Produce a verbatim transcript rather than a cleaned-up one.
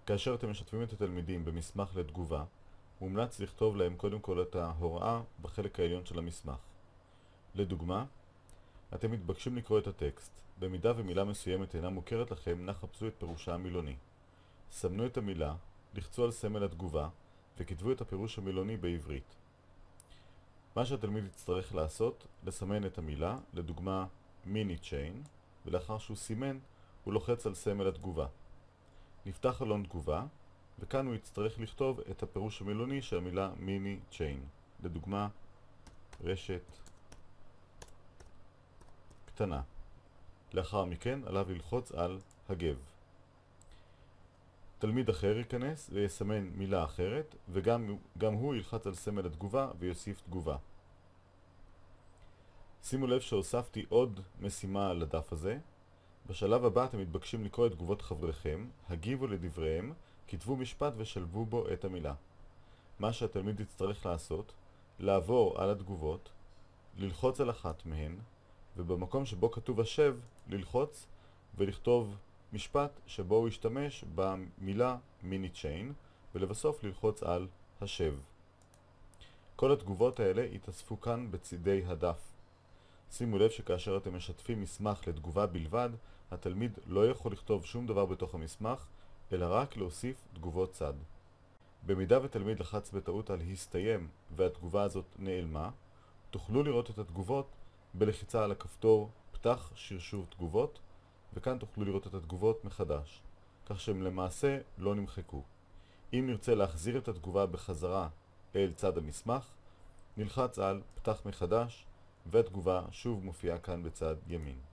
כאשר אתם משתפים את התלמידים במסמך לתגובה, מומלץ לכתוב להם קודם כל את ההוראה בחלק העליון של המסמך. לדוגמה, אתם מתבקשים לקרוא את הטקסט. במידה ומילה מסוימת אינה מוכרת לכם, נא חפשו את פירושה המילוני. סמנו את המילה, לחצו על סמל התגובה, וכתבו את הפירוש המילוני בעברית. מה שהתלמיד יצטרך לעשות, לסמן את המילה, לדוגמה מיני צ'יין, ולאחר שהוא סימן, הוא לוחץ על סמל התגובה. נפתח חלון תגובה, וכאן הוא יצטרך לכתוב את הפירוש המילוני של המילה מיני צ'יין. לדוגמה, רשת קטנה. לאחר מכן עליו ללחוץ על הגב. תלמיד אחר ייכנס ויסמן מילה אחרת, וגם גם הוא ילחץ על סמל התגובה ויוסיף תגובה. שימו לב שהוספתי עוד משימה על הדף הזה. בשלב הבא אתם מתבקשים לקרוא את תגובות חבריכם, הגיבו לדבריהם, כתבו משפט ושלבו בו את המילה. מה שהתלמיד יצטרך לעשות, לעבור על התגובות, ללחוץ על אחת מהן, ובמקום שבו כתוב השב, ללחוץ ולכתוב משפט שבו הוא ישתמש במילה מיני צ'יין, ולבסוף ללחוץ על השב. כל התגובות האלה יתאספו כאן בצידי הדף. שימו לב שכאשר אתם משתפים מסמך לתגובה בלבד, התלמיד לא יכול לכתוב שום דבר בתוך המסמך, אלא רק להוסיף תגובות צד. במידה ותלמיד לחץ בטעות על הסתיים והתגובה הזאת נעלמה, תוכלו לראות את התגובות בלחיצה על הכפתור פתח שרשור תגובות, וכאן תוכלו לראות את התגובות מחדש, כך שהם למעשה לא נמחקו. אם נרצה להחזיר את התגובה בחזרה אל צד המסמך, נלחץ על פתח מחדש, והתגובה שוב מופיעה כאן בצד ימין.